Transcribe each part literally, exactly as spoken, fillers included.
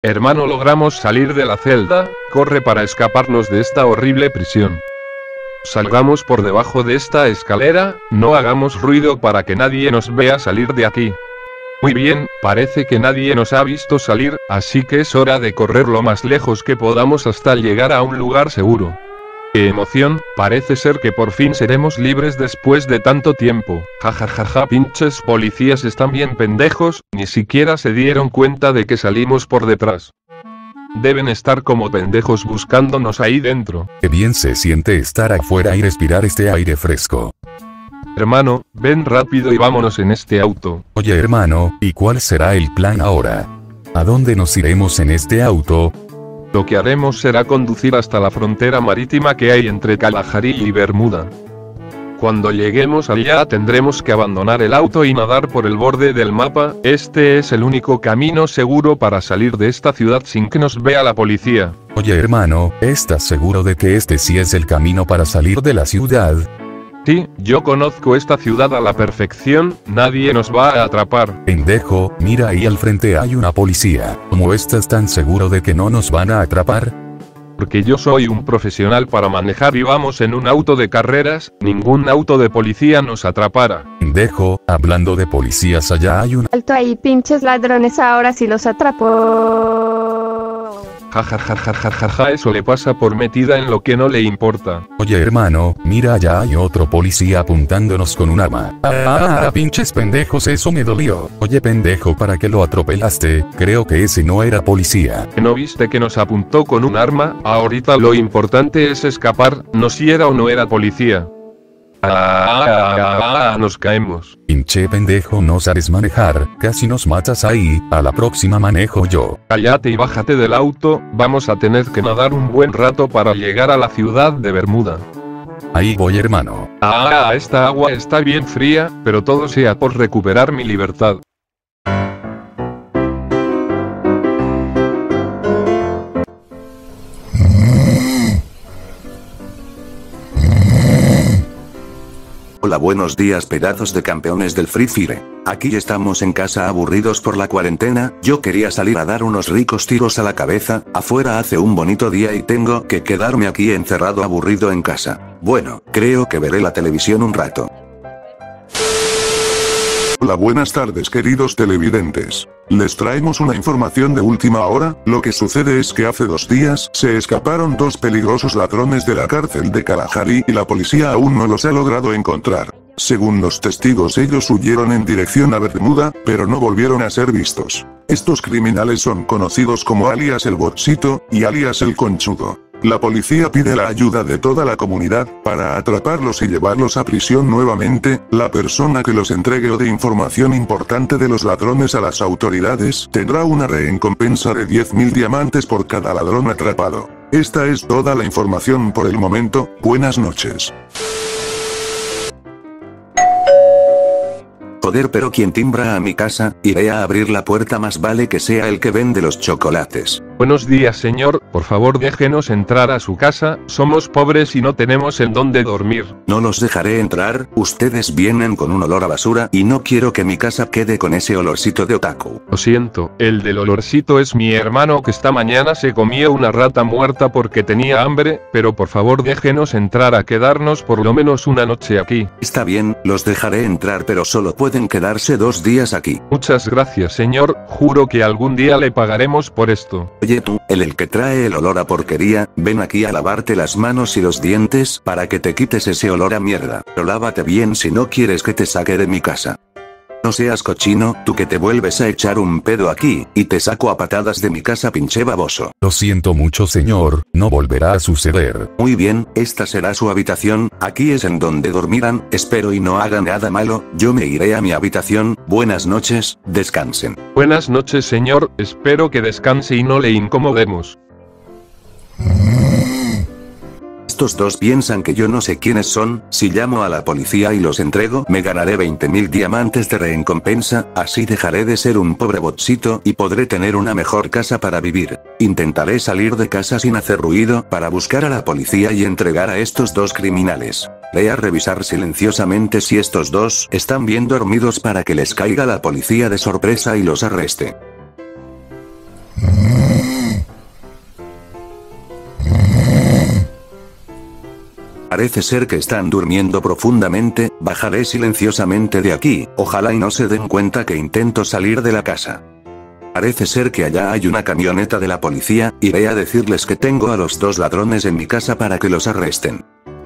Hermano, logramos salir de la celda, corre para escaparnos de esta horrible prisión. Salgamos por debajo de esta escalera, no hagamos ruido para que nadie nos vea salir de aquí. Muy bien, parece que nadie nos ha visto salir, así que es hora de correr lo más lejos que podamos hasta llegar a un lugar seguro. ¡Qué emoción! Parece ser que por fin seremos libres después de tanto tiempo. Jajajaja, pinches policías están bien pendejos, ni siquiera se dieron cuenta de que salimos por detrás. Deben estar como pendejos buscándonos ahí dentro. Qué bien se siente estar afuera y respirar este aire fresco. Hermano, ven rápido y vámonos en este auto. Oye hermano, ¿y cuál será el plan ahora? ¿A dónde nos iremos en este auto? Lo que haremos será conducir hasta la frontera marítima que hay entre Kalahari y Bermuda. Cuando lleguemos allá tendremos que abandonar el auto y nadar por el borde del mapa. Este es el único camino seguro para salir de esta ciudad sin que nos vea la policía. Oye hermano, ¿estás seguro de que este sí es el camino para salir de la ciudad? Sí, yo conozco esta ciudad a la perfección, nadie nos va a atrapar. Pendejo, mira ahí al frente hay una policía. ¿Cómo estás tan seguro de que no nos van a atrapar? Porque yo soy un profesional para manejar y vamos en un auto de carreras, ningún auto de policía nos atrapará. Pendejo, hablando de policías, allá hay un... Alto ahí, pinches ladrones, ahora sí los atrapó. Jajajajajaja, eso le pasa por metida en lo que no le importa. Oye hermano, mira allá hay otro policía apuntándonos con un arma. Ah, ah, pinches pendejos, eso me dolió. Oye pendejo, ¿para qué lo atropelaste? Creo que ese no era policía. ¿No viste que nos apuntó con un arma? Ahorita lo importante es escapar, no si era o no era policía. Ah, ah, ah, ah, nos caemos. Pinche pendejo, no sabes manejar, casi nos matas ahí, a la próxima manejo yo. Cállate y bájate del auto, vamos a tener que nadar un buen rato para llegar a la ciudad de Bermuda. Ahí voy hermano. Ah, esta agua está bien fría, pero todo sea por recuperar mi libertad. Hola, buenos días pedazos de campeones del Free Fire. Aquí estamos en casa aburridos por la cuarentena, yo quería salir a dar unos ricos tiros a la cabeza, afuera hace un bonito día y tengo que quedarme aquí encerrado aburrido en casa. Bueno, creo que veré la televisión un rato. Hola, buenas tardes queridos televidentes. Les traemos una información de última hora. Lo que sucede es que hace dos días se escaparon dos peligrosos ladrones de la cárcel de Kalahari y la policía aún no los ha logrado encontrar. Según los testigos, ellos huyeron en dirección a Bermuda, pero no volvieron a ser vistos. Estos criminales son conocidos como alias el Botsito y alias el Conchudo. La policía pide la ayuda de toda la comunidad para atraparlos y llevarlos a prisión nuevamente. La persona que los entregue o dé información importante de los ladrones a las autoridades tendrá una recompensa de diez mil diamantes por cada ladrón atrapado. Esta es toda la información por el momento. Buenas noches. Joder, pero quien timbra a mi casa, iré a abrir la puerta, más vale que sea el que vende los chocolates. Buenos días señor, por favor déjenos entrar a su casa, somos pobres y no tenemos en dónde dormir. No los dejaré entrar, ustedes vienen con un olor a basura y no quiero que mi casa quede con ese olorcito de otaku. Lo siento, el del olorcito es mi hermano que esta mañana se comió una rata muerta porque tenía hambre, pero por favor déjenos entrar a quedarnos por lo menos una noche aquí. Está bien, los dejaré entrar, pero solo pueden quedarse dos días aquí. Muchas gracias señor, juro que algún día le pagaremos por esto. Oye tú, el el que trae el olor a porquería, ven aquí a lavarte las manos y los dientes para que te quites ese olor a mierda. Pero lávate bien si no quieres que te saque de mi casa. No seas cochino, tú que te vuelves a echar un pedo aquí, y te saco a patadas de mi casa, pinche baboso. Lo siento mucho señor, no volverá a suceder. Muy bien, esta será su habitación, aquí es en donde dormirán, espero y no hagan nada malo, yo me iré a mi habitación, buenas noches, descansen. Buenas noches señor, espero que descanse y no le incomodemos. Estos dos piensan que yo no sé quiénes son, si llamo a la policía y los entrego, me ganaré veinte mil diamantes de recompensa, así dejaré de ser un pobre botsito y podré tener una mejor casa para vivir. Intentaré salir de casa sin hacer ruido para buscar a la policía y entregar a estos dos criminales. Ve a revisar silenciosamente si estos dos están bien dormidos para que les caiga la policía de sorpresa y los arreste. Parece ser que están durmiendo profundamente, bajaré silenciosamente de aquí, ojalá y no se den cuenta que intento salir de la casa. Parece ser que allá hay una camioneta de la policía, iré a decirles que tengo a los dos ladrones en mi casa para que los arresten.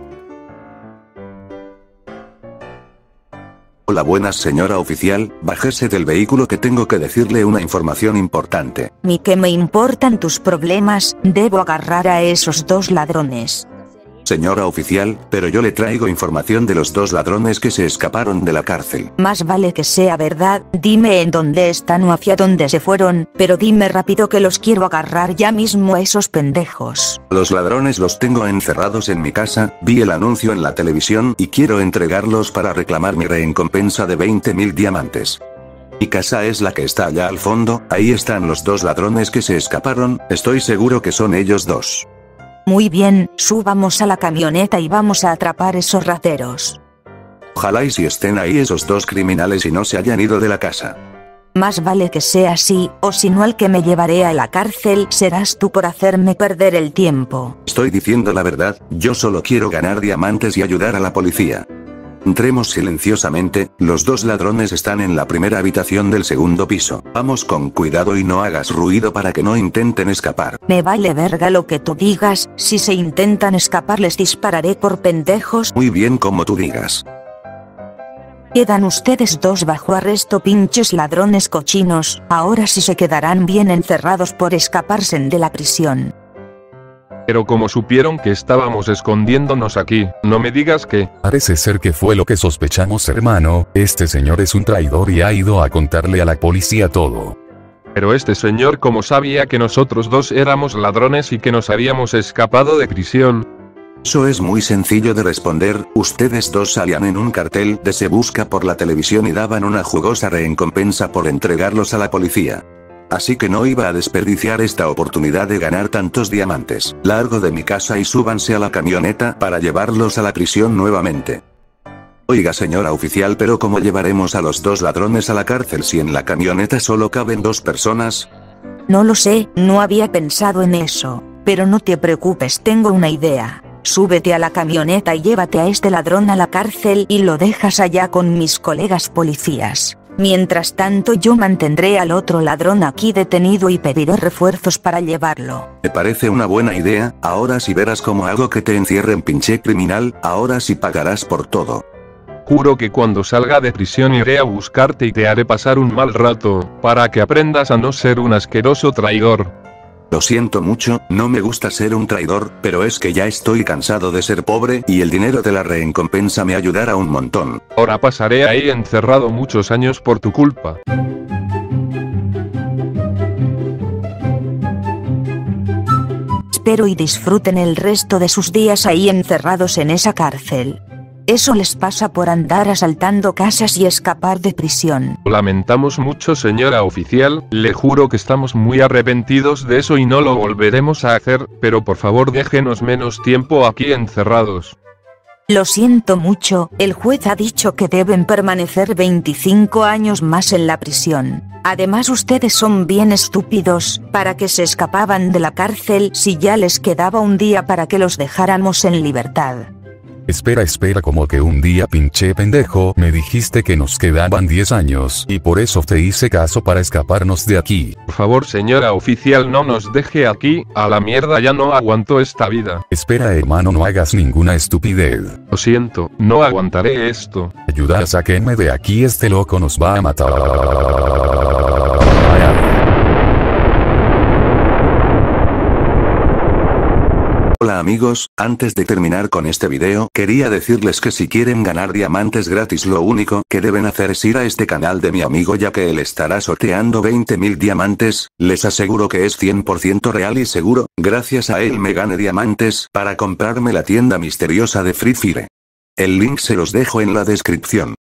Hola, buenas señora oficial, bájese del vehículo que tengo que decirle una información importante. ¿Mi qué me importan tus problemas? Debo agarrar a esos dos ladrones. Señora oficial, pero yo le traigo información de los dos ladrones que se escaparon de la cárcel. Más vale que sea verdad, dime en dónde están o hacia dónde se fueron, pero dime rápido que los quiero agarrar ya mismo a esos pendejos. Los ladrones los tengo encerrados en mi casa, vi el anuncio en la televisión y quiero entregarlos para reclamar mi recompensa de veinte mil diamantes. Mi casa es la que está allá al fondo, ahí están los dos ladrones que se escaparon, estoy seguro que son ellos dos. Muy bien, subamos a la camioneta y vamos a atrapar esos rateros. Ojalá y si estén ahí esos dos criminales y no se hayan ido de la casa. Más vale que sea así, o si no el que me llevaré a la cárcel serás tú por hacerme perder el tiempo. Estoy diciendo la verdad, yo solo quiero ganar diamantes y ayudar a la policía. Entremos silenciosamente, los dos ladrones están en la primera habitación del segundo piso. Vamos con cuidado y no hagas ruido para que no intenten escapar. Me vale verga lo que tú digas, si se intentan escapar les dispararé por pendejos. Muy bien, como tú digas. Quedan ustedes dos bajo arresto, pinches ladrones cochinos, ahora sí se quedarán bien encerrados por escaparse de la prisión. Pero como supieron que estábamos escondiéndonos aquí, no me digas que... Parece ser que fue lo que sospechamos, hermano, este señor es un traidor y ha ido a contarle a la policía todo. Pero este señor, ¿cómo sabía que nosotros dos éramos ladrones y que nos habíamos escapado de prisión? Eso es muy sencillo de responder, ustedes dos salían en un cartel de Se Busca por la televisión y daban una jugosa recompensa por entregarlos a la policía. Así que no iba a desperdiciar esta oportunidad de ganar tantos diamantes. Largo de mi casa y súbanse a la camioneta para llevarlos a la prisión nuevamente. Oiga señora oficial, pero ¿cómo llevaremos a los dos ladrones a la cárcel si en la camioneta solo caben dos personas? No lo sé, no había pensado en eso, pero no te preocupes, tengo una idea. Súbete a la camioneta y llévate a este ladrón a la cárcel y lo dejas allá con mis colegas policías. Mientras tanto yo mantendré al otro ladrón aquí detenido y pediré refuerzos para llevarlo. Me parece una buena idea, ahora sí verás cómo hago que te encierren, pinche criminal, ahora sí pagarás por todo. Juro que cuando salga de prisión iré a buscarte y te haré pasar un mal rato, para que aprendas a no ser un asqueroso traidor. Lo siento mucho, no me gusta ser un traidor, pero es que ya estoy cansado de ser pobre y el dinero de la recompensa me ayudará un montón. Ahora pasaré ahí encerrado muchos años por tu culpa. Espero y disfruten el resto de sus días ahí encerrados en esa cárcel. Eso les pasa por andar asaltando casas y escapar de prisión. Lamentamos mucho, señora oficial, le juro que estamos muy arrepentidos de eso y no lo volveremos a hacer, pero por favor déjenos menos tiempo aquí encerrados. Lo siento mucho, el juez ha dicho que deben permanecer veinticinco años más en la prisión. Además ustedes son bien estúpidos, ¿para qué se escapaban de la cárcel si ya les quedaba un día para que los dejáramos en libertad? Espera, espera, como que un día, pinche pendejo, me dijiste que nos quedaban diez años, y por eso te hice caso para escaparnos de aquí. Por favor, señora oficial, no nos deje aquí, a la mierda, ya no aguanto esta vida. Espera, hermano, no hagas ninguna estupidez. Lo siento, no aguantaré esto. Ayuda a saquenme de aquí, este loco nos va a matar. Hola amigos, antes de terminar con este video, quería decirles que si quieren ganar diamantes gratis lo único que deben hacer es ir a este canal de mi amigo, ya que él estará sorteando veinte mil diamantes, les aseguro que es cien por ciento real y seguro, gracias a él me gane diamantes para comprarme la tienda misteriosa de Free Fire. El link se los dejo en la descripción.